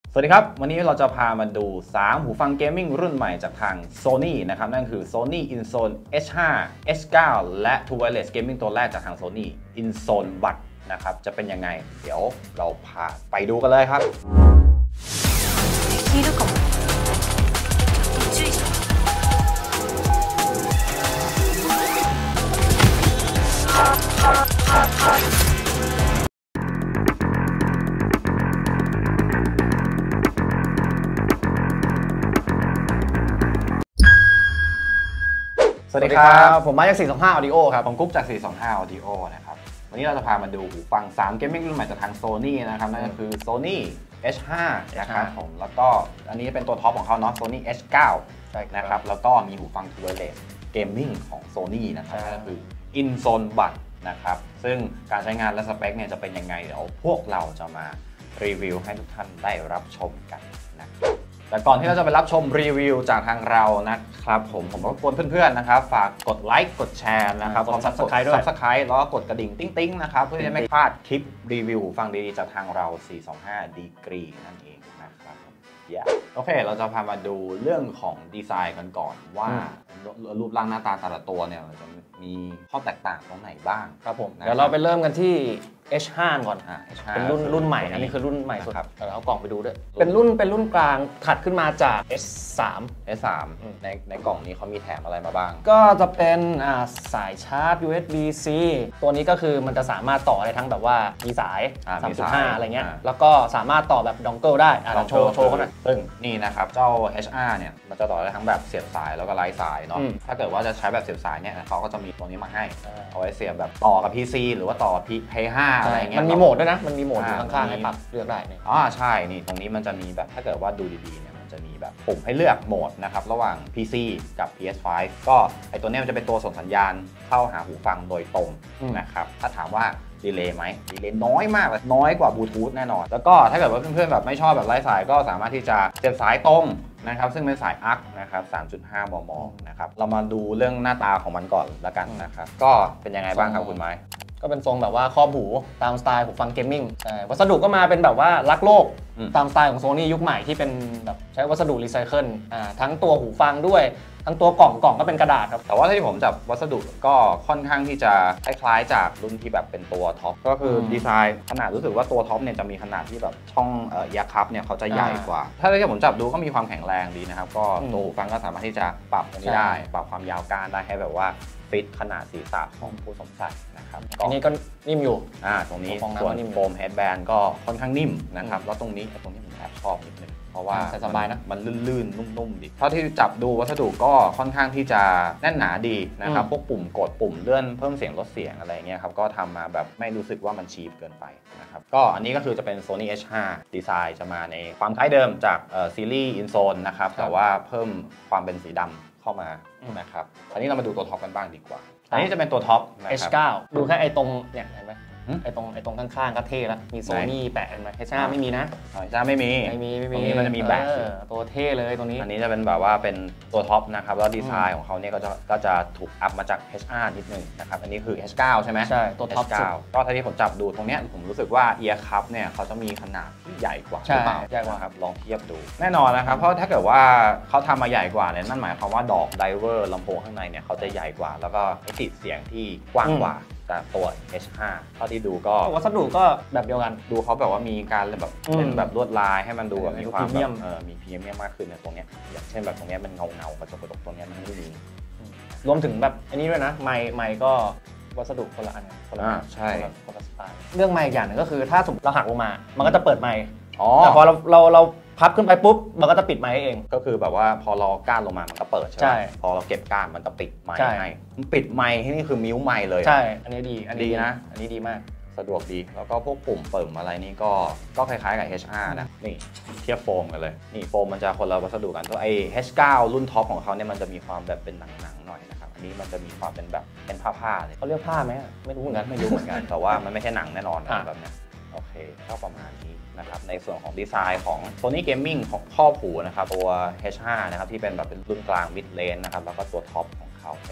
สวัสดีครับวันนี้เราจะพามาดู3หูฟังเกมมิ่งรุ่นใหม่จากทาง Sony นะครับนั่นคือ Sony InZone H5 H9 และ True Wireless Gaming ตัวแรกจากทาง Sony InZone Buds นะครับจะเป็นยังไงเดี๋ยวเราพาไปดูกันเลยครับสวัสดีครับผมมาจาก425 Audio ครับผมกุ๊กจาก425 Audio นะครับวันนี้เราจะพามาดูหูฟัง3เกมมิ่งรุ่นใหม่จากทาง Sony นะครับนั่นก็คือ Sony H5 นะครับผมแล้วก็อันนี้เป็นตัวท็อปของเขาเนาะ Sony H9 นะครับแล้วก็มีหูฟัง True Wireless Gaming ของ Sony นะครับนั่นก็คือ InZone Buds นะครับซึ่งการใช้งานและสเปคเนี่ยจะเป็นยังไงเดี๋ยวพวกเราจะมารีวิวให้ทุกท่านได้รับชมกันนะครับแต่ก่อนที่เราจะไปรับชมรีวิวจากทางเรานะครับผมรบกวนเพื่อนๆนะครับฝากกดไลค์กดแชร์นะครับพร้อม Subscribe ด้วย Subscribe แล้วก็กดกระดิ่งติ๊งๆนะครับเพื่อจะไม่พลาดคลิปรีวิวฟังดีๆจากทางเรา425 Degree นั่นเองนะครับโอเคเราจะพามาดูเรื่องของดีไซน์กันก่อนว่ารูปร่างหน้าตาแต่ละตัวเนี่ยมันจะมีข้อแตกต่างตรงไหนบ้างครับผมเดี๋ยวเราไปเริ่มกันที่ H5 ก่อนเป็นรุ่นใหม่อันนี้คือรุ่นใหม่สุดเอากล่องไปดูด้วยเป็นรุ่นกลางถัดขึ้นมาจาก H3 ในกล่องนี้เขามีแถมอะไรมาบ้างก็จะเป็นสายชาร์จ USB-C ตัวนี้ก็คือมันจะสามารถต่อได้ทั้งแบบว่ามีสาย 3.5 อะไรเงี้ยแล้วก็สามารถต่อแบบดองเกิลได้ลองโชว์เขาหน่อยซึ่งนี่นะครับเจ้า HR เนี่ยมันจะต่อได้ทั้งแบบเสียบสายแล้วก็ไร้สายเนาะถ้าเกิดว่าจะใช้แบบเสียบสายเนี่ยเขาก็จะมีตัวนี้มาให้เอาไว้เสียบแบบต่อกับ PC หรือว่าต่อ P5 อะไรเงี้ยมันมีโหมดด้วยนะมันมีโหมดอยู่ข้างๆให้ปรับเลือกได้เนี่ยใช่นี่ตรงนี้มันจะมีแบบถ้าเกิดว่าดูดีๆเนี่ยมันจะมีแบบปุ่มให้เลือกโหมดนะครับระหว่าง PC กับ PS5 ก็ไอตัวนี้มันจะเป็นตัวส่งสัญญาณเข้าหาหูฟังโดยตรงนะครับถ้าถามว่าดีเลย์ไหมดีเลย์น้อยมากเลยน้อยกว่าบลูทูธแน่นอนแล้วก็ถ้าเกิดว่าเพื่อนๆแบบไม่ชอบแบบไร้สายก็สามารถที่จะเสียบสายตรงนะครับซึ่งเป็นสายอักนะครับ 3.5 มมนะครับเรามาดูเรื่องหน้าตาของมันก่อนละกันนะครับก็เป็นยังไงบ้างครับคุณไม้ก็เป็นทรงแบบว่าครอบหูตามสไตล์หูฟังเกมมิ่งวัสดุก็มาเป็นแบบว่ารักโลกตามสไตล์ของ Sony ยุคใหม่ที่เป็นแบบใช้วัสดุรีไซเคิลทั้งตัวหูฟังด้วยทั้งตัวกล่องก็เป็นกระดาษครับแต่ว่าที่ผมจับวัสดุก็ค่อนข้างที่จะคล้ายๆจากรุ่นที่แบบเป็นตัวท็อปก็คือดีไซน์ขนาดรู้สึกว่าตัวท็อปเนี่ยจะมีขนาดที่แบบช่องแยกคัพเนี่ยเขาจะใหญ่กว่าถ้าที่ผมจับดูก็มีความแข็งแรงดีนะครับก็ตัวหูฟังก็สามารถที่จะปรับตรงนี้ได้ปรับความยาวก้านได้ให้แบบว่าฟิตขนาดศีรษะของผู้สวมใส่นะครับอันนี้ก็นิ่มอยู่ตรงนี้ส่วนโฟมเฮดแบนด์ก็ค่อนข้างนิ่มนะครับแล้วตรงนี้ผมแอบชอบนิดนึงเพราะว่าสบายนะมันลื่นๆนุ่มๆดีเท่าที่จับดูวัสดุก็ค่อนข้างที่จะแน่นหนาดีนะครับพวกปุ่มกดปุ่มเลื่อนเพิ่มเสียงลดเสียงอะไรเงี้ยครับก็ทำมาแบบไม่รู้สึกว่ามันชีพเกินไปนะครับก็อันนี้ก็คือจะเป็น Sony H5 ดีไซน์จะมาในความคล้ายเดิมจากซีรีส์ InZone นะครับแต่ว่าเพิ่มความเป็นสีดำเข้ามานะครับอันนี้เรามาดูตัวท็อปกันบ้างดีกว่าอันนี้จะเป็นตัวท็อป H9 ดูแค่ไอ้ตรงเนี่ยเห็นไหมไอ้ตรงข้างๆก็เท่แล้วมีโซนี่แปะเห็นไหม H5 ไม่มีนะ H5 ไม่มีตรงนี้มันจะมีแบะตัวเท่เลยตรงนี้อันนี้จะเป็นแบบว่าเป็นตัวท็อปนะครับแล้วดีไซน์ของเขาเนี่ยก็จะถูกอัพมาจาก HR นิดนึงนะครับอันนี้คือ H9 ใช่ไหมใช่ตัวท็อป 9ก็ถ้าที่ผมจับดูตรงเนี้ยผมรู้สึกว่า Ear Cup เนี่ยเขาจะมีขนาดที่ใหญ่กว่าหรือเปล่าใหญ่กว่าครับลองเทียบดูแน่นอนนะครับเพราะถ้าเกิดว่าเขาทำมาใหญ่กว่าเนี่ยนั่นหมายความว่าดอกไดเวอร์ลำโพงข้างในเนี่ยเขาจะใหญ่กว่าแล้วก็มิติเสียงที่กว้างกว่าจากตัว H5 เท่าที่ดูก็วัสดุก็แบบเดียวกันดูเขาแบบว่ามีการแบบเป็นแบบลวดลายให้มันดูแบบมีความแบบมีพรีเมียมมากขึ้นในตรงนี้อย่างเช่นแบบตรงนี้เป็นเงากระจกตรงนี้มันไม่มีรวมถึงแบบอันนี้ด้วยนะไมค์ก็วัสดุคนละอันคนละใช่คนละสไตล์เรื่องไมค์อย่างหนึ่งก็คือถ้าสมมติเราหักลงมามันก็จะเปิดไมค์แต่พอเราพับขึ้นไปปุ๊บมันก็จะปิดไมค์เองก็คือแบบว่าพอเราก้านลงมามันก็เปิดใช่ไหมพอเราเก็บก้านมันก็ปิดไมค์ให้มันปิดไมค์ที่นี่คือมิวไมค์เลยใช่อันนี้ดีนะอันนี้ดีมากสะดวกดีแล้วก็พวกปุ่มเปิดอะไรนี่ก็คล้ายๆกับ HR นะนี่เทียบโฟมกันเลยนี่โฟมมันจะคนละวัสดุกันตัวไอ้ H9 รุ่นท็อปของเขาเนี่ยมันจะมีความแบบเป็นหนังๆหน่อยนะครับอันนี้มันจะมีความเป็นแบบเป็นผ้าเลยเขาเรียกผ้าไหมไม่รู้เหมือนกันแต่ว่ามันไม่ใช่หนังแน่นอนแบบนี้โอเคก็ประมาณนี้นะครับในส่วนของดีไซน์ของ Sony Gaming ของครอบหูนะครับตัว H5 นะครับที่เป็นแบบเป็นรุ่นกลาง mid range นะครับแล้วก็ตัวท็อปของเขา H9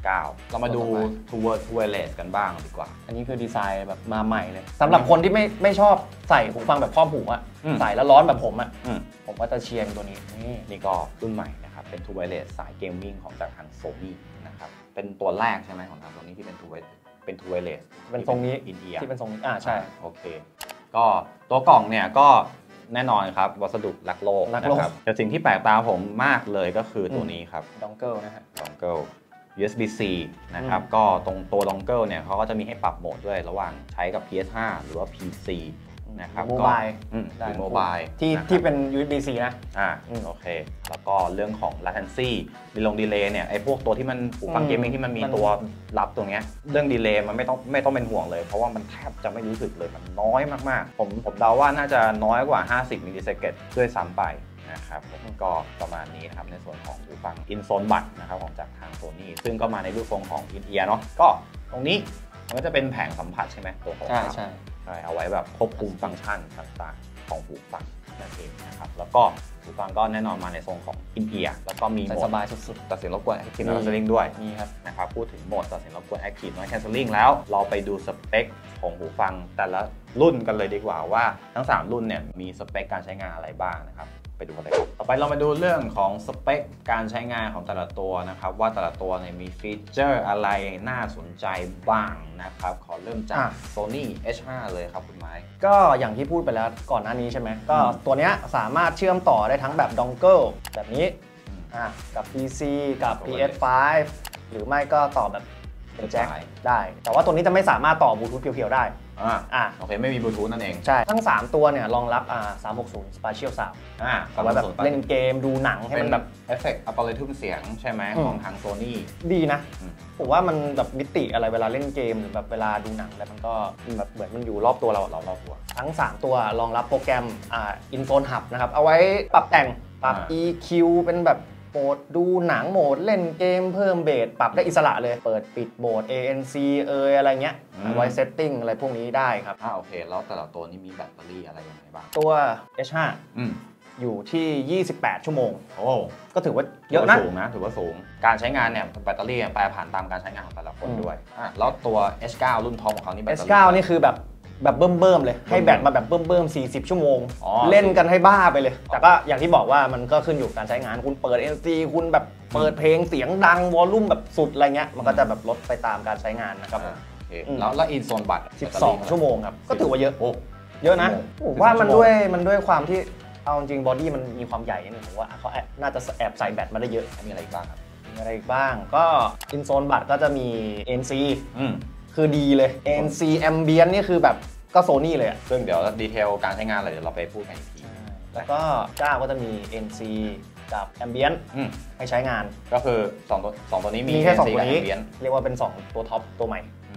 9เรามาดู True Wireless กันบ้างดีกว่าอันนี้คือดีไซน์แบบมาใหม่เลยสำหรับคนที่ไม่ชอบใส่หูฟังแบบครอบหูอะใส่แล้วร้อนแบบผมอะผมก็จะเชียร์ตัวนี้นี่ก็รุ่นใหม่นะครับเป็น True Wireless สายเกมมิ่งของจากทาง Sony นะครับเป็นตัวแรกใช่ไหมของทาง Sony ที่เป็น True Wireless เป็นทรงนี้อินเอียร์ที่เป็นทรงนี้ใช่โอเคก็ตัวกล่องเนี่ยก็แน่นอนครับวัสดุรักโลกนะครับแต่สิ่งที่แปลกตาผมมากเลยก็คือตัวนี้ครับดองเกิลนะฮะดองเกิล USB-C นะครับก็ตรงตัวดองเกิลเนี่ยเขาก็จะมีให้ปรับโหมดด้วยระหว่างใช้กับ PS5 หรือว่า PC นะครับโมบายหรือโมบายที่เป็น USB-C นะโอเคแล้วก็เรื่องของ latency ดีเลย์เนี่ยไอ้พวกตัวที่มันหูฟังเกมมิ่งที่มันมีตัวรับตรงเนี้ยเรื่องดีเลย์มันไม่ต้องเป็นห่วงเลยเพราะว่ามันแทบจะไม่รู้สึกเลยมันน้อยมากๆผมเดาว่าน่าจะน้อยกว่า50มิลลิเซคันด์ด้วยซ้ำไปนะครับก็ประมาณนี้นะครับในส่วนของหูฟัง InZone Buds นะครับของจากทาง Sony ซึ่งก็มาในรูปทรงของ In-ear เนาะก็ตรงนี้มันก็จะเป็นแผงสัมผัสใช่ไหมตัวของใช่เอาไว้แบบควบคุมฟังก์ชันต่างๆของหูฟังนั่นเองนะครับแล้วก็หูฟังก็แน่นอนมาในทรงของ In-ear แล้วก็มีโหมดสบายสุดๆตัดเสียงรบกวน Active Noise Cancelling ด้วยนี่ครับนะครับพูดถึงโหมดตัดเสียงรบกวน Active Noise Cancelling แล้วเราไปดูสเปคของหูฟังแต่ละรุ่นกันเลยดีกว่าว่าทั้ง3รุ่นเนี่ยมีสเปคการใช้งานอะไรบ้างนะครับไปดูกันเลยต่อไปเรามาดูเรื่องของสเปคการใช้งานของแต่ละตัวนะครับว่าแต่ละตัวเนี่ยมีฟีเจอร์อะไรน่าสนใจบ้างนะครับขอเริ่มจาก Sony H5 เลยครับคุณไม้ก็อย่างที่พูดไปแล้วก่อนหน้านี้ใช่ไหมก็ตัวนี้สามารถเชื่อมต่อได้ทั้งแบบดองเกิลแบบนี้กับ PC กับ PS5 หรือไม่ก็ต่อแบบเป็นแจ็คได้แต่ว่าตัวนี้จะไม่สามารถต่อบลูทูธเพียวๆได้โอเคไม่มีบลูทูธนั่นเองใช่ทั้ง3ตัวเนี่ยรองรับ360 Spatial Sound เอาไว้แบบเล่นเกมดูหนังให้มันแบบเอฟเฟกต์อัลกอริทึมเสียงใช่ไหมของทาง Sony ดีนะผมว่ามันแบบมิติอะไรเวลาเล่นเกมหรือแบบเวลาดูหนังอะไรมันก็แบบเหมือนมันอยู่รอบตัวเรารอบตัวทั้ง3ตัวรองรับโปรแกรมInZone Hub นะครับเอาไว้ปรับแต่งปรับ EQ เป็นแบบโหมดดูหนังโหมดเล่นเกมเพิ่มเบสปรับได้อิสระเลยเปิดปิดโหมด ANC อะไรเงี้ยไว้เซตติ้งอะไรพวกนี้ได้ครับโอเคแล้วแต่ละตัวนี้มีแบตเตอรี่อะไรยังไงบ้างตัว H5 อยู่ที่28ชั่วโมงโอ้ก็ถือว่าเยอะนะสูงนะถือว่าสูงการใช้งานเนี่ยแบตเตอรี่แปรผันตามการใช้งานของแต่ละคนด้วยแล้วตัว H9 รุ่นท็อปของเขานี่แบตเตอรี่ H9 นี่คือแบบเบิ่มเลยให้แบตมาแบบเบิ่ม40ชั่วโมงเล่นกันให้บ้าไปเลยแต่ก็อย่างที่บอกว่ามันก็ขึ้นอยู่กับการใช้งานคุณเปิด NC คุณแบบเปิดเพลงเสียงดังวอลลุ่มแบบสุดอะไรเงี้ยมันก็จะแบบลดไปตามการใช้งานนะครับแล้วInZone Buds 12ชั่วโมงครับก็ถือว่าเยอะเยอะนะผมว่ามันด้วยความที่เอาจริงบอดี้มันมีความใหญ่นิดนึงผมว่าเขาน่าจะแอบใส่แบตมาได้เยอะมีอะไรบ้างครับมีอะไรบ้างก็ InZone Buds ก็จะมี NC คือดีเลย ANC Ambient นี่คือแบบก็ Sony เลยซึ่งเดี๋ยวดีเทลการใช้งานอะไรเดี๋ยวเราไปพูดกันอีกทีแล้วก็เจ้าก็จะมี NC กับ Ambient ให้ใช้งานก็คือ2ตัวนี้มีแค่2ตัวนี้เรียกว่าเป็น2ตัวท็อปตัวใหม่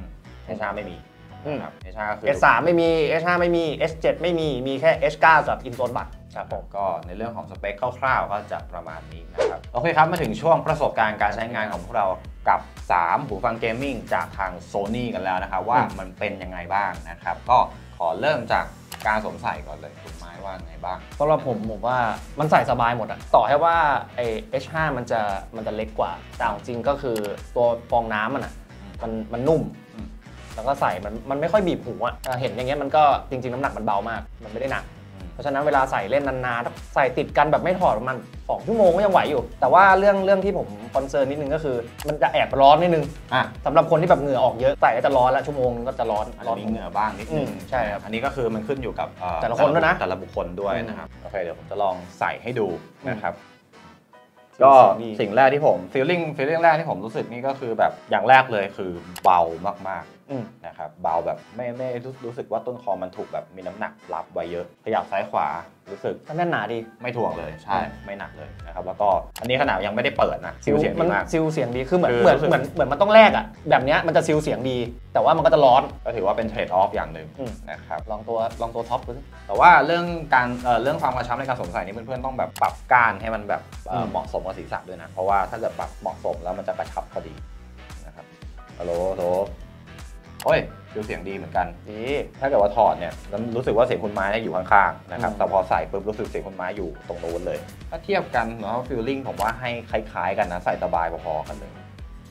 H5 ไม่มีครับ H5 ก็คือ S3 ไม่มี H5 ไม่มี S7 ไม่มีแค่ H9 กับ InZone Buds ครับผมก็ในเรื่องของสเปคคร่าวๆก็จะประมาณนี้นะครับโอเคครับมาถึงช่วงประสบการณ์การใช้งานของพวกเรากับ3หูฟังเกมมิ่งจากทาง Sony กันแล้วนะครับว่ามันเป็นยังไงบ้างนะครับก็ขอเริ่มจากการสวมใส่ก่อนเลยคุณไม้ว่าไงบ้างสำหรับผมว่ามันใส่สบายหมดอะต่อให้ว่าไอ้ H5 มันจะเล็กกว่าแต่จริงก็คือตัวฟองน้ำมันนุ่มแล้วก็ใส่มันไม่ค่อยบีบหูอะเห็นอย่างเงี้ยมันก็จริงๆน้ำหนักมันเบามากมันไม่ได้หนักเพราะฉะนั้นเวลาใส่เล่นนานๆใส่ติดกันแบบไม่ถอดมัน2ชั่วโมงก็ยังไหวอยู่แต่ว่าเรื่องที่ผมคอนเซิร์นนิดนึงก็คือมันจะแอบร้อนนิดนึงสำหรับคนที่แบบเหงื่อออกเยอะใส่ก็จะร้อนแล้วชั่วโมงก็จะร้อนมีเหงื่อบ้างนิดนึงใช่ครับอันนี้ก็คือมันขึ้นอยู่กับแต่ละคนด้วยนะแต่ละบุคคลด้วยนะครับโอเคเดี๋ยวผมจะลองใส่ให้ดูนะครับก็สิ่งแรกที่ผมฟีลลิ่งแรกที่ผมรู้สึกนี่ก็คือแบบอย่างแรกเลยคือเบามากๆนะครับเบาแบบไม่รู้สึกว่าต้นคอมันถูกแบบมีน้ำหนักรับไว้เยอะขยับซ้ายขวารู้สึกแน่นหนาดีไม่ถ่วงเลยใช่ไม่หนักเลยนะครับแล้วก็อันนี้ขนาดยังไม่ได้เปิดนะซิลเสียงดีมากซิลเสียงดีคือเหมือนมันต้องแลกอ่ะแบบนี้มันจะซิลเสียงดีแต่ว่ามันก็จะร้อนก็ถือว่าเป็นเทรดออฟอย่างหนึ่งนะครับลองตัวท็อปดูสิแต่ว่าเรื่องความกระชับในการสวมใส่นี่เพื่อนๆต้องแบบปรับก้านให้มันแบบเหมาะสมกับศีรษะด้วยนะเพราะว่าถ้าเกิดปรับเหมาะสมแล้วมันจะกระชับพอดีนะครับฮัลโหลโอ้ยดูเสียงดีเหมือนกันดีถ้าเกิดว่าถอดเนี่ยรู้สึกว่าเสียงคุณไม้อยู่ข้างๆนะครับแต่พอใส่ปุ๊บรู้สึกเสียงคุณไม้อยู่ตรงนู้นเลยถ้าเทียบกันเนาะฟีลลิ่งผมว่าให้คล้ายๆกันนะใส่สบายพอๆกันเลย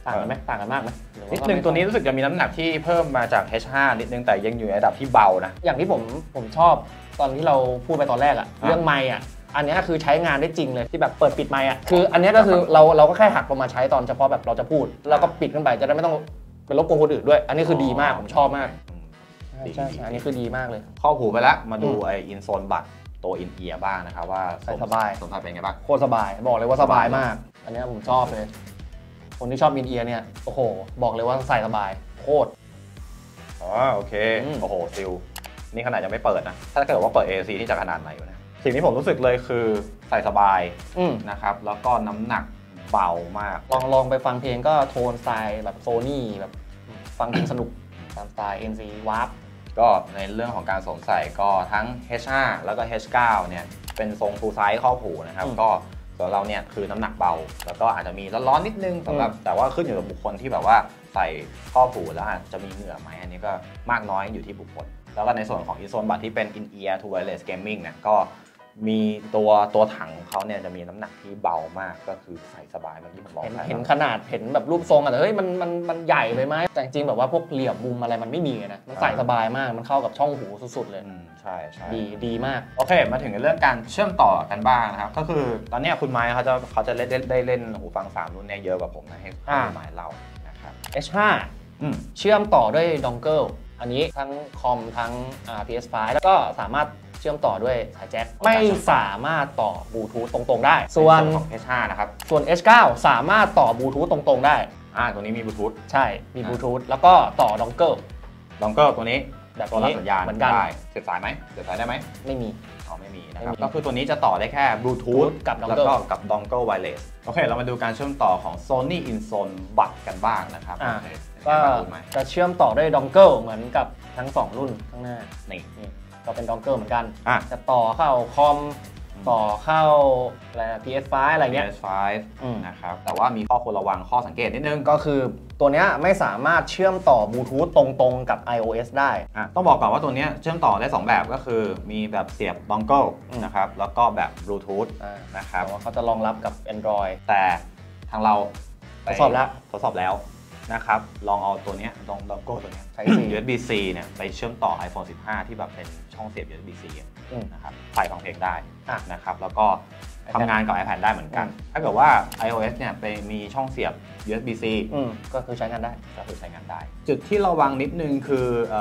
ต่างกันไหมต่างกันมากไหมนิดนึงตัวนี้รู้สึกจะมีน้ำหนักที่เพิ่มมาจาก H5 นิดนึงแต่ยังอยู่ในระดับที่เบานะอย่างที่ผมชอบตอนที่เราพูดไปตอนแรกอะเรื่องไมค์อะอันนี้คือใช้งานได้จริงเลยที่แบบเปิดปิดไมค์อะคืออันนี้ก็คือเราก็แค่หักลงมาใช้ตอนเฉพาะแบบเราจะพูดแล้วก็ปิดขึ้นไปจะได้ไม่ต้องไปรบกวนคนอื่นด้วยอันนี้คือดีมากผมชอบมากใช่อันนี้คือดีมากเลยข้อหูไปแล้วมาดูไออินโซนบัตตัวอินเอียร์บ้างนะครับว่าสบายสัมผัสเป็นไงบ้างโคตรสบายบอกเลยว่าสบายมากอันนี้ผมชอบเลยคนที่ชอบอินเอียร์เนี่ยโอ้โหบอกเลยว่าใส่สบายโคตรโอเคโอ้โหซิลนี่ขนาดยังไม่เปิดนะถ้าเกิดว่าเปิด AC นี่จะขนาดไหนวะเนี่ยสิ่งที่ผมรู้สึกเลยคือใส่สบายนะครับแล้วก็น้ำหนักเบามากลองไปฟังเพลงก็โทนสไตล์แบบโซนี่แบบฟังเพลงสนุกตามสไตล์ NC Warp ก็ในเรื่องของการสวมใส่ก็ทั้ง H5 แล้วก็ H9 เนี่ยเป็นทรงฟูลไซส์ครอบหูนะครับก็สำหรับเราเนี่ยคือน้ำหนักเบาแล้วก็อาจจะมีร้อนๆนิดนึงสำหรับแต่ว่าขึ้นอยู่กับบุคคลที่แบบว่าใส่ครอบหูแล้วอาจจะมีเหงื่อไหมอันนี้ก็มากน้อยอยู่ที่บุคคลแล้วก็ในส่วนของอินโซนบัตที่เป็น In-ear to wireless gaming เนี่ยก็มีตัวถังของเขาเนี่ยจะมีน้ำหนักที่เบามากก็คือใส่สบายมันที่ผมบอกเห็นขนาดเห็นแบบรูปทรงอะแต่เฮ้ยมันใหญ่ไปไหมแต่จริงแบบว่าพวกเหลี่ยมมุมอะไรมันไม่มีนะมันใส่สบายมากมันเข้ากับช่องหูสุดๆเลยใช่ดีมากโอเคมาถึงในเรื่องการเชื่อมต่อกันบ้างนะครับก็คือตอนนี้คุณไม้เขาจะได้เล่นหูฟัง3รุ่นเนี่ยเยอะกว่าผมนะให้คุณไม้เล่านะครับ H5 เชื่อมต่อด้วยดองเกิลอันนี้ทั้งคอมทั้ง PS5 แล้วก็สามารถเชื่อมต่อด้วยสายแจ็คไม่สามารถต่อบลูทูธตรงๆได้ส่วนของ H5 นะครับส่วน H9 สามารถต่อบลูทูธตรงๆได้ตัวนี้มีบลูทูธใช่มีบลูทูธแล้วก็ต่อดองเกิลตัวนี้แบบตัวรับสัญญาณเหมือนกันเสียบสายไหมเสียบสายได้ไหมไม่มีไม่มีนะครับก็คือตัวนี้จะต่อได้แค่บลูทูธแล้วก็กับดองเกิลไวเลสโอเคเรามาดูการเชื่อมต่อของ Sony InZone Bud กันบ้างนะครับก็จะเชื่อมต่อด้วยดองเกิลเหมือนกับทั้ง2รุ่นข้างหน้านี่ก็เป็นดองเกิลเหมือนกันจะต่อเข้าคอมต่อเข้าอะไร PS5 อะไรเงี้ย PS5 นะครับแต่ว่ามีข้อควรระวังข้อสังเกตนิดนึงก็คือตัวนี้ไม่สามารถเชื่อมต่อบลูทูธตรงๆกับ iOS ได้ต้องบอกก่อนว่าตัวนี้เชื่อมต่อได้2แบบก็คือมีแบบเสียบดองเกิลนะครับแล้วก็แบบบลูทูธนะครับว่าเขาจะรองรับกับ Android แต่ทางเราทดสอบแล้วนะครับลองเอาตัวนี้ดองเกิลตัวนี้ใช้ USB-C เนี่ยไปเชื่อมต่อ iPhone 15 ที่แบบเป็นช่องเสียบ USB-C นะครับใส่ฟังเพลงได้นะครับแล้วก็ทำงานกับ iPad ได้เหมือนกันถ้าเกิดว่า iOS เนี่ยไปมีช่องเสียบ USB-C ก็คือใช้งานได้จุดที่ระวังนิดนึงคือ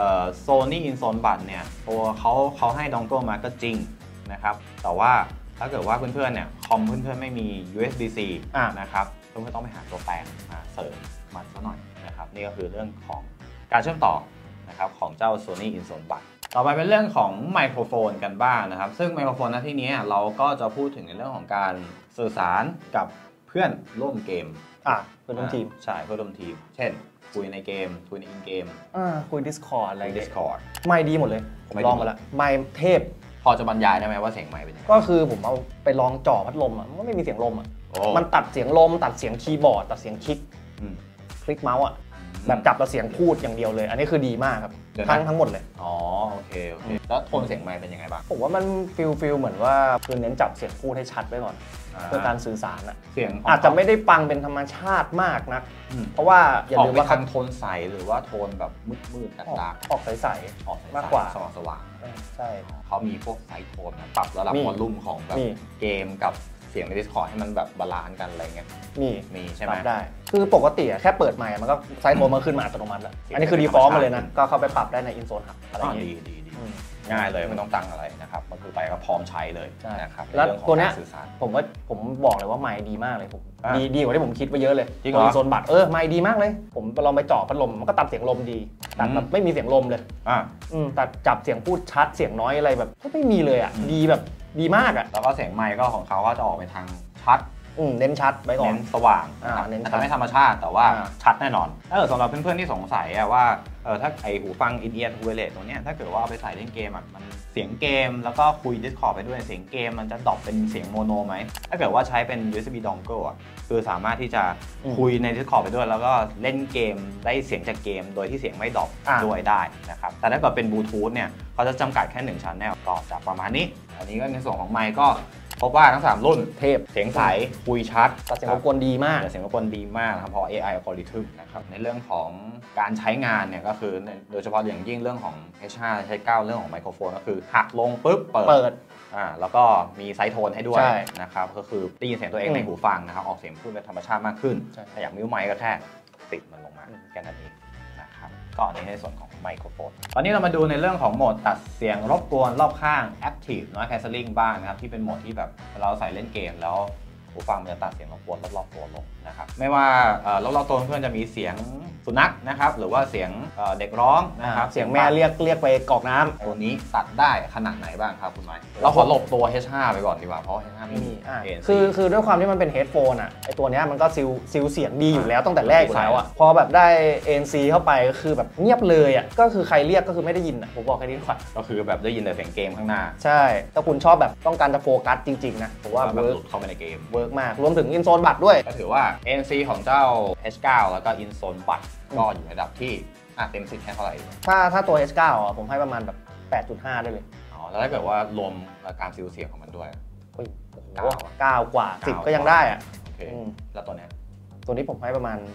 Sony InZone Bud เนี่ยตัวเขาให้ดองเกิลมาก็จริงนะครับแต่ว่าถ้าเกิดว่าเพื่อนๆเนี่ยคอมเพื่อนๆไม่มี USB-C นะครับเพื่อนๆต้องไปหาตัวแปลงมาเสริมมันซะหน่อยนะครับนี่ก็คือเรื่องของการเชื่อมต่อนะครับของเจ้า Sony InZone Bud ต่อไปเป็นเรื่องของไมโครโฟนกันบ้างนะครับซึ่งไมโครโฟนในที่นี้เราก็จะพูดถึงในเรื่องของการสื่อสารกับเพื่อนร่วมเกมเพื่อนร่วมทีมใช่เพื่อนร่วมทีมเช่นคุยในเกมคุยในอินเกมคุย Discord อะไร Discord ไม่ดีหมดเลยผมลองมาแล้วไม่เทพพอจะบรรยายได้ไหมว่าเสียงไมค์เป็นยังไงก็คือผมเอาไปลองจ่อพัดลมมันก็ไม่มีเสียงลมมันตัดเสียงลมตัดเสียงคีย์บอร์ดตัดเสียงคลิกเมาส์แบบจับแต่เสียงพูดอย่างเดียวเลยอันนี้คือดีมากครับทั้งหมดเลยโอเคแล้วโทนเสียงไมค์เป็นยังไงบ้างผมว่ามันฟิลเหมือนว่าคือเน้นจับเสียงพูดให้ชัดไว้ก่อนเพื่อการสื่อสารเสียงอาจจะไม่ได้ฟังเป็นธรรมชาติมากนักเพราะว่าอย่าลืมว่าโทนใสหรือว่าโทนแบบมืดๆดาร์กออกใสๆมากกว่าสว่างใช่เขามีพวกไซโทนปรับระดับวอลลุ่มของแบบเกมกับเสียงใน Discord ให้มันแบบบาลานซ์กันอะไรเงี้ยมีใช่ไหมได้คือปกติแค่เปิดไมค์มันก็ไซโทนมันขึ้นมาอัตโนมัติแล้วอันนี้คือ default มาเลยนะก็เข้าไปปรับได้ใน InZone Hub อะไรอย่างงี้ดีง่ายเลยไม่ต้องตั้งอะไรนะครับมันคือไปก็พร้อมใช้เลยนะครับแล้วตัวเนี้ยผมบอกเลยว่าไมค์ดีมากเลยผมดีกว่าที่ผมคิดไปเยอะเลยตัว InZone Budไมค์ดีมากเลยผมลองไปเจาะพัดลมมันก็ตัดเสียงลมดีตัดแบบไม่มีเสียงลมเลยตัดจับเสียงพูดชัดเสียงน้อยอะไรแบบก็ไม่มีเลยดีแบบดีมากแล้วก็เสียงไมค์ก็ของเขาก็จะออกไปทางชัดเน้นชัดไว้ก่อนเน้นสว่างอาจจะไม่ธรรมชาติแต่ว่าชัดแน่นอนสำหรับเพื่อนๆที่สงสัยว่าถ้าไอหูฟัง In-ear to wireless ตัวนี้ถ้าเกิดว่าเอาไปใส่เล่นเกมมันเสียงเกมแล้วก็คุย Discord ไปด้วยเสียงเกมมันจะดรอปเป็นเสียงโมโนไหมถ้าเกิดว่าใช้เป็น USB dongle คือสามารถที่จะคุยใน Discord ไปด้วยแล้วก็เล่นเกมได้เสียงจากเกมโดยที่เสียงไม่ดรอปด้วยได้นะครับแต่ถ้าเกิดเป็นบลูทูธเนี่ยเขาจะจำกัดแค่1 channel ก็จะประมาณนี้อันนี้ก็ในส่วนของไมค์ก็พบว่าทั้ง3รุ่นเทพเสียงใสคุยชัดตัดเสียงรบกวนดีมากเสียงรบกวนดีมากนะครับเพราะ AI algorithm นะครับในเรื่องของการใช้งานเนี่ยก็คือโดยเฉพาะอย่างยิ่งเรื่องของ H5 ใช้ 9 เรื่องของไมโครโฟนก็คือหักลงปุ๊บเปิดแล้วก็มีไซโทนให้ด้วยนะครับก็คือได้ยินเสียงตัวเองในหูฟังนะครับออกเสียงพูดเป็นธรรมชาติมากขึ้นถ้าอยากมิวไมค์ก็แค่ติดมันลงมาแค่นั้นเองนะครับก็ในส่วนของไมโครโฟนตอนนี้เรามาดูในเรื่องของโหมดตัดเสียงรบกวนรอบข้าง Active Noise Cancelling บ้างนะครับที่เป็นโหมดที่แบบเราใส่เล่นเกมแล้วหูฟังมันจะตัดเสียงรบกวนรอบๆตัวลงนะครับไม่ว่ารอบๆตัวเพื่อนจะมีเสียงสุนัขนะครับหรือว่าเสียงเด็กร้องนะครับเสียงแม่เรียกไปกรอกน้ำตัวนี้ตัดได้ขนาดไหนบ้างครับคุณไมค์เราขอหลบตัว H5 ไปก่อนดีกว่าเพราะ H5 ไม่มีคือด้วยความที่มันเป็นเฮดโฟนอ่ะไอตัวนี้มันก็ซิลเสียงดีอยู่แล้วตั้งแต่แรกอยู่แล้วอ่ะพอแบบได้ ANC เข้าไปก็คือแบบเงียบเลยอ่ะก็คือใครเรียกก็คือไม่ได้ยินอ่ะผมบอกแค่นี้ก่อนก็คือแบบได้ยินแต่เสียงเกมข้างหน้าใช่ถ้าคุณชอบแบบต้องการจะโฟกัสจริงๆนะผมว่าเวิร์กเข้าไปในเกมเวิร์กมากรวมถึงอินโซนบัตด้วยก็ถือว่า ANC ของเจ้า H9 แล้วก็อินโซนบัตก็อยู่ในระดับที่เต็ม10ให้เท่าไหร่ถ้าตัว H9 อ่ะผมให้ประมาณแบบ 8.5 ได้เลยแล้วถ้าเกิดว่ารวมการซิลเสียงของมันด้วยโอ้โห9กว่า10ก็ยังได้อ่ะโอเคแล้วตัวนี้ผมให้ประมาณ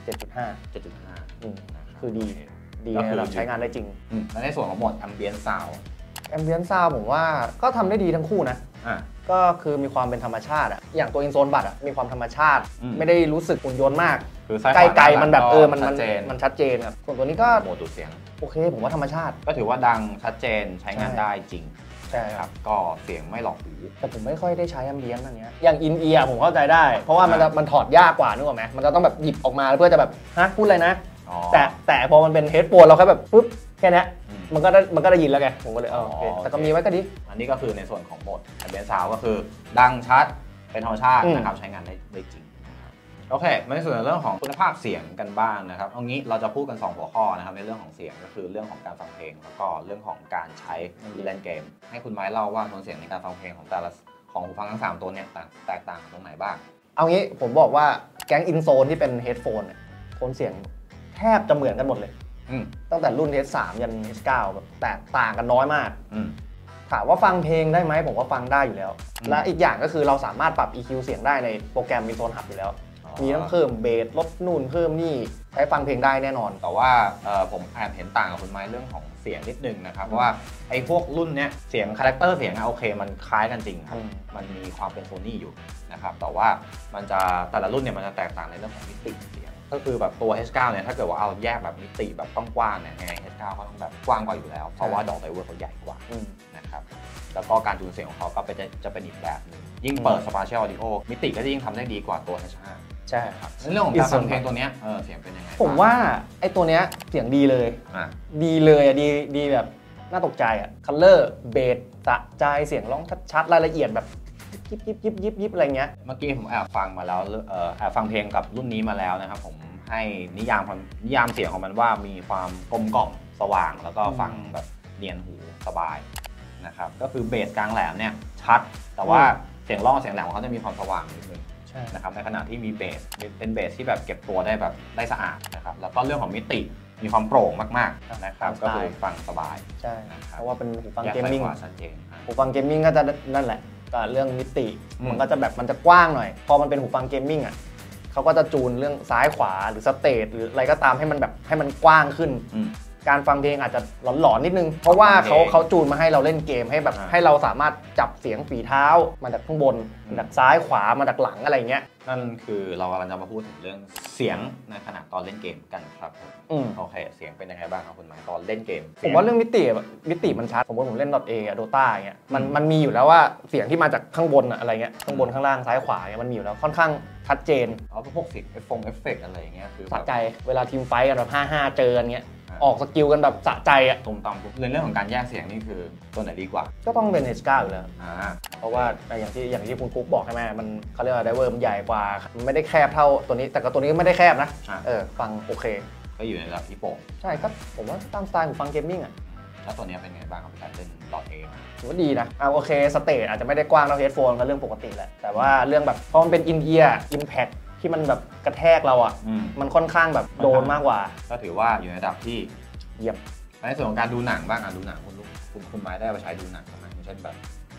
7.5 คือดีเราใช้งานได้จริงแล้วในส่วนของโหมด Ambient Sound Ambient Sound ผมว่าก็ทำได้ดีทั้งคู่นะก็คือมีความเป็นธรรมชาติอะอย่างตัวอินโซนบัตอะมีความธรรมชาติไม่ได้รู้สึกหุ่นยนต์มากไกลๆมันแบบมันชัดเจนครับส่วนตัวนี้ก็โหมดดูดเสียงโอเคผมว่าธรรมชาติก็ถือว่าดังชัดเจนใช้งานได้จริงใช่ครับก็เสียงไม่หลอกหูแต่ผมไม่ค่อยได้ใช้แอมเบียนต์อันนี้อย่างอินเอียร์ผมเข้าใจได้เพราะว่ามันถอดยากกว่านึกออกไหมมันจะต้องแบบหยิบออกมาเพื่อจะแบบฮะพูดอะไรนะแต่พอมันเป็นเฮดโฟนเราแค่แบบปุ๊บแค่นี้มันก็ได้ยินแล้วไงผมก็เลยโอเคแต่ก็มีไว้ก็ดีอันนี้ก็คือในส่วนของโหมด Ambient Sound ก็คือดังชัดเป็นธรรมชาตินะครับใช้งานได้จริงโอเคมาในส่วนเรื่องของคุณภาพเสียงกันบ้างนะครับเอางี้เราจะพูดกัน2หัวข้อนะครับในเรื่องของเสียงก็คือเรื่องของการฟังเพลงแล้วก็เรื่องของการใช้เล่นเกมให้คุณไม้เล่าว่าโทนเสียงในการฟังเพลงของแต่ละของหูฟังทั้ง3ตัวเนี่ยแตกต่างตรงไหนบ้างเอางี้ผมบอกว่าแก๊งอินโซนที่เป็นเฮดโฟนโทนเสียงแทบจะเหมือนกันหมดเลยตั้งแต่รุ่น H3 ยัน H9 แบบแตกต่างกันน้อยมากถามว่าฟังเพลงได้ไหมผมว่าฟังได้อยู่แล้วและอีกอย่างก็คือเราสามารถปรับ EQ เสียงได้ในโปรแกรม Inzone Hub อยู่แล้วมีทั้งเพิ่มเบสลดนู่นเพิ่มนี่ใช้ฟังเพลงได้แน่นอนแต่ว่าผมแอบเห็นต่างกับคุณไม้เรื่องของเสียงนิดนึงนะครับเพราะว่าไอ้พวกรุ่นเนี้ยเสียงคาแรคเตอร์เสียงโอเคมันคล้ายกันจริงครับมันมีความเป็นโซนี่อยู่นะครับแต่ว่ามันจะแต่ละรุ่นเนี่ยมันจะแตกต่างในเรื่องของมิติเสียงก็คือแบบตัว H9 เนี่ยถ้าเกิดว่าเอาแยกแบบมิติแบบต้องกว้างเนี่ยไง H9 เขาต้องแบบกว้างกว่าอยู่แล้วเพราะว่าดอกไดเวอร์เขาใหญ่กว่านะครับแล้วก็การจูนเสียงของเขาก็จะเป็นอีกแบบนึงยิ่งเปิด Spatial Audio มิติก็จะยิ่งทำได้ดีกว่าตัว H5 ใช่ครับในเรื่องของการฟังเพลงตัวนี้เสียงเป็นยังไงผมว่าไอ้ตัวเนี้ยเสียงดีเลยดีเลยอ่ะดีแบบน่าตกใจอ่ะคัลเลอร์เบสสะใจเสียงร้องชัดๆรายละเอียดแบบยิบอะไรเงี้ยเมื่อกี้ผมแอบฟังมาแล้วแอบฟังเพลงกับรุ่นนี้มาแล้วนะครับผมให้นิยามเสียงของมันว่ามีความกลมกล่อมสว่างแล้วก็ฟังแบบเนียนหูสบายนะครับก็คือเบสกลางแหลมเนี่ยชัดแต่ว่าเสียงร้องเสียงแหลมของเขาจะมีความสว่างนิดนึงนะครับในขณะที่มีเบสเป็นเบสที่แบบเก็บตัวได้แบบได้สะอาดนะครับแล้วก็เรื่องของมิติมีความโปร่งมากๆนะครับก็คือฟังสบายใช่เพราะว่าเป็นหูฟังเกมมิ่งหูฟังเกมมิ่งก็จะนั่นแหละก็เรื่องมิติมันก็จะแบบมันจะกว้างหน่อยพอมันเป็นหูฟังเกมมิ่งอ่ะเขาก็จะจูนเรื่องซ้ายขวาหรือสเตจหรืออะไรก็ตามให้มันแบบให้มันกว้างขึ้นการฟังเพลงอาจจะหลอนๆนิดนึงเพราะว่าเขาจูนมาให้เราเล่นเกมให้แบบให้เราสามารถจับเสียงฝีเท้ามาจากข้างบนมาจากซ้ายขวามาจากหลังอะไรเงี้ยนั่นคือเรากำลังจะมาพูดถึงเรื่องเสียงในขณะตอนเล่นเกมกันครับโอเคเสียงเป็นยังไงบ้างครับคุณหมายตอนเล่นเกมผมว่าเรื่องมิติมันชัดสมมติผมเล่น .A อะ Dota อย่างเงี้ยมันมีอยู่แล้วว่าเสียงที่มาจากข้างบนอะไรเงี้ยข้างบนข้างล่างซ้ายขวาเงี้ยมันมีอยู่แล้วค่อนข้างชัดเจนพวกเสียงเอฟเฟกต์อะไรเงี้ยคือสะใจเวลาทีมไฟท์กันแบบ5-5เจอกันเงี้ยออกสกิลกันแบบสะใจอะตุ่มต่ำเรื่องของการแยกเสียงนี่คือตัวไหนดีกว่าก็ต้องเป็น H9 อยู่แล้วเพราะว่าอย่างที่คุณกุ๊กบอกใช่ไหมมันเขาเรียกว่าไดเวอร์มันใหญ่กว่ามันไม่ได้แคบเท่าตัวนี้แต่ก็ตัวนี้ไม่ได้แคบนะฟังโอเคก็อยู่ในระดับที่โปร่งใช่ก็ผมว่าตามสไตล์ของฟังเกมมิ่งอะแล้วตัวนี้เป็นไงบ้างครับการเล่น.A ถือว่าดีนะโอเคสเตจอาจจะไม่ได้กว้างเท่าเฮดโฟนก็เรื่องปกติแหละแต่ว่าเรื่องแบบเพราะมันเป็นอินเอียร์อิมแพคที่มันแบบกระแทกเราอ่ะมันค่อนข้างแบบโดนมากกว่าก็ถือว่าอยู่ในระดับที่เยี่ยมในส่วนของการดูหนังบ้างดูหนังคุณไม้ได้ไปใช้ดูหนังไหมเช่นแบบ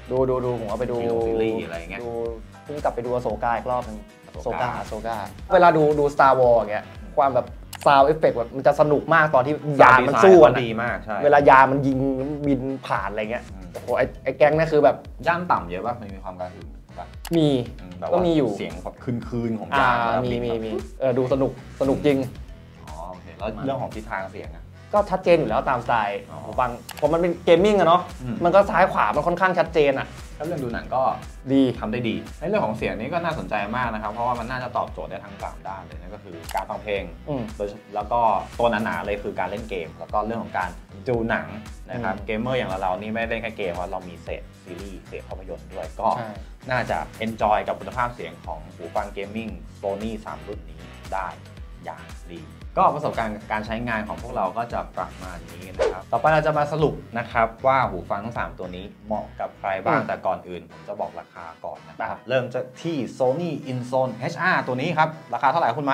ดูผมเอาไปดูซีรีส์อะไรอย่างเงี้ยดูเพิ่งกลับไปดูอโศกาอีกรอบนึงอโซโศกาเวลาดู Star Wars อย่างเงี้ยความแบบซาวด์เอฟเฟกต์แบบมันจะสนุกมากตอนที่ยานมันสู้กันดีมากใช่เวลายานมันยิงบินผ่านอะไรเงี้ยโอ้โหไอ้แก๊งนี่คือแบบย่านต่ำเยอะป่ะมันมีความกระหึ่มป่ะมีก็มีอยู่เสียงแบบคืนของยานมีดูสนุกจริงอ๋อโอเคแล้วเรื่องของทิศทางเสียงอะก็ชัดเจนอยู่แล้วตามสไตล์หูฟังพอมันเป็นเกมมิ่งอะเนาะมันก็ซ้ายขวามันค่อนข้างชัดเจนอะถ้าเรื่องดูหนังก็ดีทำได้ดีในเรื่องของเสียงนี้ก็น่าสนใจมากนะครับเพราะว่ามันน่าจะตอบโจทย์ได้ทั้ง3ด้านเลยนั่นก็คือการฟังเพลงแล้วก็ตัวหนาๆเลยคือการเล่นเกมแล้วก็เรื่องของการดูหนังนะครับเกมเมอร์อย่างเรานี่ไม่ได้เล่นแค่เกมเพราะเรามีเสพซีรีส์เสพภาพยนตร์ด้วยก็น่าจะ enjoy กับคุณภาพเสียงของหูฟังเกมมิ่ง Sony 3 รุ่นนี้ได้อย่างดีก็ประสบการณ์การใช้งานของพวกเราก็จะประมาณนี้นะครับต่อไปเราจะมาสรุปนะครับว่าหูฟังทั้ง3ตัวนี้เหมาะกับใครบ้างแต่ก่อนอื่นผมจะบอกราคาก่อนนะครับเริ่มจากที่ Sony InZone HR ตัวนี้ครับราคาเท่าไหร่คุณไม้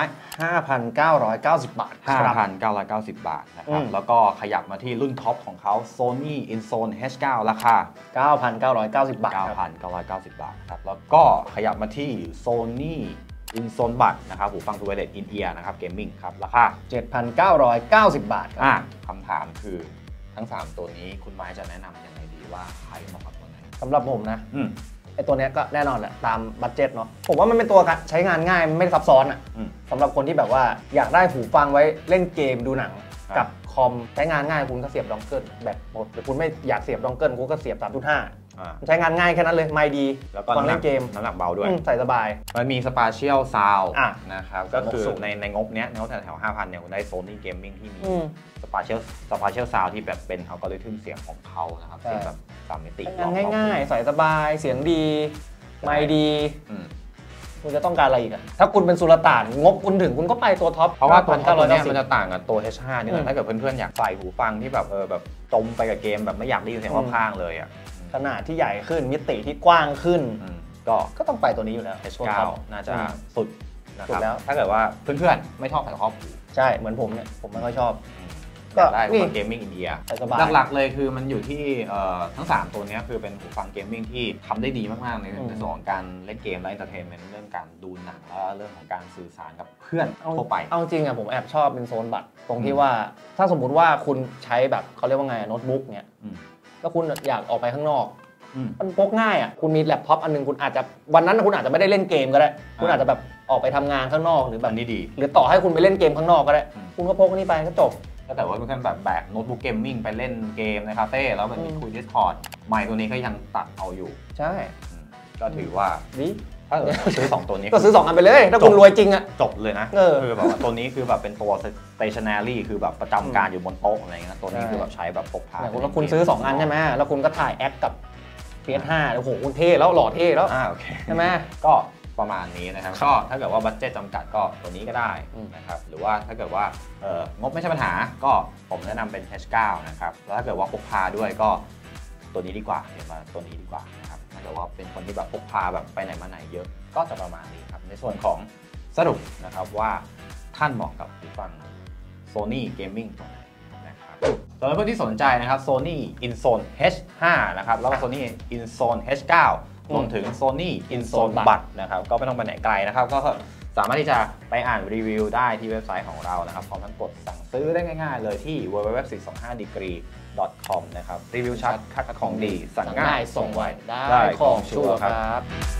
5,990 บาท 5,990 บาทนะครับแล้วก็ขยับมาที่รุ่นท็อปของเขา Sony InZone H9 ราคา 9,990 บาท 9,990 บาทครับแล้วก็ขยับมาที่ Sony InZone Buds นะครับหูฟัง True Wireless In-Ear นะครับเกมมิ่งครับราคา 7,990 บาทครับคำถามคือทั้ง3ตัวนี้คุณไม้จะแนะนำยังไงดีว่าใครเหมาะกับตัวไหนสำหรับผมนะไอตัวนี้ก็แน่นอนแหละตามบัดเจ็ตเนาะผมว่ามันเป็นตัวใช้งานง่ายไม่ซับซ้อนอ่ะสำหรับคนที่แบบว่าอยากได้หูฟังไว้เล่นเกมดูหนังกับคอมใช้งานง่ายคุณก็เสียบดองเกิลแบตหมดหรือคุณไม่อยากเสียบดองเกิลคุณก็เสียบ 3.5 ใช้งานง่ายแค่นั้นเลยไม่ดีแล้วก็ฟังเล่นเกมน้ำหนักเบาด้วยใส่สบายมันมีสปาเชียลซาวด์นะครับก็คือในงบเนี้ยงบแถว 5,000 เนี่ยคุณได้ Sony Gaming ที่มีสปาเชียลซาวด์ที่แบบเป็นอัลกอริทึมเสียงของเขานะครับที่แบบ3 มิติง่ายๆใส่สบายเสียงดีไม่ดีคุณจะต้องการอะไรอีกอะถ้าคุณเป็นสุลต่านงบคุณถึงคุณก็ไปตัวท็อปเพราะว่าตัวท็อปตัวนี้มันจะต่างกับตัว H5 นี่แหละถ้าเกิดเพื่อนๆอยากใส่หูฟังที่แบบแบบจมไปกับเกมแบบไม่อยากได้ยินเสียงรอบข้างเลยอะขนาดที่ใหญ่ขึ้นมิติที่กว้างขึ้นก็ต้องไปตัวนี้อยู่แล้ว H9 น่าจะสุดนะครับถ้าเกิดว่าเพื่อนๆไม่ชอบใส่ครอบหูใช่เหมือนผมเนี่ยผมไม่ค่อยชอก็ได้หูฟังเกมมิ่งอินเดียหลักๆเลยคือมันอยู่ที่ทั้ง3ตัวนี้คือเป็นหูฟังเกมมิ่งที่ทำได้ดีมากๆในส่วนของการเล่นเกมและเอนเตอร์เทนเมนต์เรื่องการดูหนังแล้วเรื่องของการสื่อสารกับเพื่อนทั่วไปเอาจริงอะผมแอบชอบเป็นโซนบัตรตรงที่ว่าถ้าสมมุติว่าคุณใช้แบบเขาเรียกว่าไงโน้ตบุ๊กเนี่ยแล้วคุณอยากออกไปข้างนอกมันพกง่ายอ่ะคุณมีแล็ปท็อปอันนึงคุณอาจจะวันนั้นคุณอาจจะไม่ได้เล่นเกมก็ได้คุณอาจจะแบบออกไปทำงานข้างนอกหรือแบบนี้ดีหรือต่อให้คุณไปเล่นเกมข้างนอกก็ได้คุณก็พกอันนี้ไปก็จบแต่ว่าเพื่อนแบบแบกโน้ตบุ๊กเกมมิ่งไปเล่นเกมในคาเฟ่แล้วมันมีคุย Discord ไมค์ตัวนี้ก็ยังตัดเอาอยู่ใช่ก็ถือว่าดีถ้าซื้อ2ตัวนี้ก็ซื้อ2อันไปเลยถ้าคุณรวยจริงอ่ะจบเลยนะคือแบบว่าตัวนี้คือแบบเป็นตัว stationary คือแบบประจำการอยู่บนโต๊ะอะไรเงี้ยตัวนี้คือแบบใช้แบบพกพาแล้วคุณซื้อ2อันใช่ไหมแล้วคุณก็ถ่ายแอคกับ PS5 โอ้โหคุณเท่แล้วหล่อเท่แล้วโอเคใช่ไหมก็ประมาณนี้นะครับก็ถ้าเกิดว่าบัดเจ็ตจำกัดก็ตัวนี้ก็ได้นะครับหรือว่าถ้าเกิดว่างบไม่ใช่ปัญหาก็ผมแนะนำเป็น H9 นะครับแล้วถ้าเกิดว่าพกพาด้วยก็ตัวนี้ดีกว่าเห็นมาตัวนี้ดีกว่านะครับถ้าเกิดว่าเป็นคนที่แบบพกพาแบบไปไหนมาไหนเยอะก็จะประมาณนี้ครับในส่วนของสรุปนะครับว่าท่านเหมาะกับหูฟัง Sony Gaming ตัวไหนนะครับสำหรับเพื่อนที่สนใจนะครับ Sony InZone H5 นะครับแล้วก็ Sony InZone H9 รวมถึง Sony InZone Buds นะครับก็ไม่ต้องไปไหนไกลนะครับก็สามารถที่จะไปอ่านรีวิวได้ที่เว็บไซต์ของเรานะครับพร้อมทั้งกดสั่งซื้อได้ง่ายๆเลยที่ www.425degree.com นะครับรีวิวชัดคัดของดีสั่งง่ายส่งไวได้ของชัวร์ครับ